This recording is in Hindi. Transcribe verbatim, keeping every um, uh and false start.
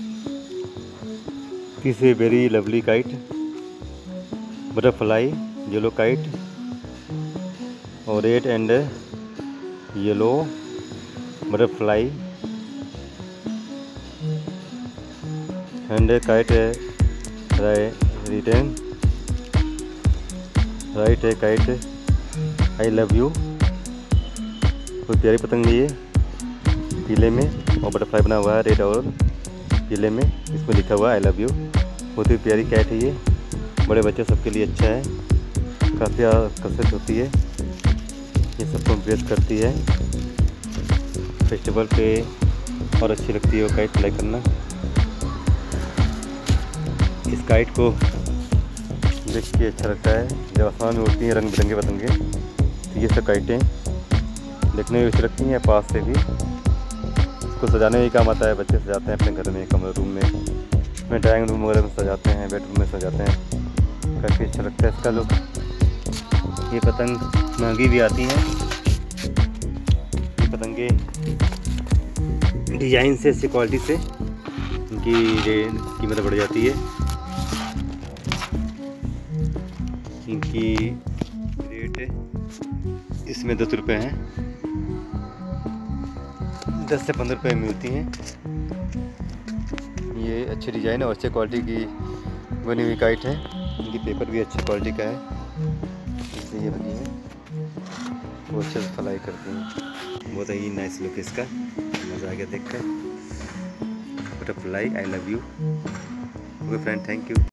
This is a very lovely kite, butterfly, yellow kite, or red and yellow butterfly, and a kite written right a kite I love you। बहुत प्यारी पतंग है ये, पीले में और बटरफ्लाई बना हुआ है रेड और पीले में, इसमें लिखा हुआ है आई लव यू। बहुत ही प्यारी कैट है ये, बड़े बच्चे सबके लिए अच्छा है, काफ़ी आकर्षित होती है, ये सबको इम्प्रेस करती है फेस्टिवल पे, और अच्छी लगती है वो काइट फ्लाई करना। इस काइट को देख के अच्छा लगता है, जब आसमान में उड़ती हैं रंग बिरंगे पतंगे, तो ये सब काइटें देखने में अच्छी लगती हैं, पास से भी। इसको सजाने में ही काम आता है, बच्चे सजाते हैं अपने घर में, कमरे रूम में, अपने ड्राइंग रूम वगैरह में सजाते हैं, बेडरूम में सजाते हैं, काफ़ी अच्छा लगता है इसका लुक। ये पतंग महंगी भी आती हैं, ये पतंगे डिज़ाइन से, अच्छी क्वालिटी से इनकी कीमत बढ़ जाती है। इनकी रेट इसमें दस रुपये हैं, दस से पंद्रह रुपये मिलती हैं। ये अच्छी डिज़ाइन और अच्छे क्वालिटी की बनी हुई काइट है, इनकी पेपर भी अच्छी क्वालिटी का है, इसलिए ये बनी है, वो अच्छे से फ्लाई करती हैं। बहुत ही नाइस लुक है इसका, मज़ा आ गया देख कर। Butterfly I love you. Okay friend, thank you.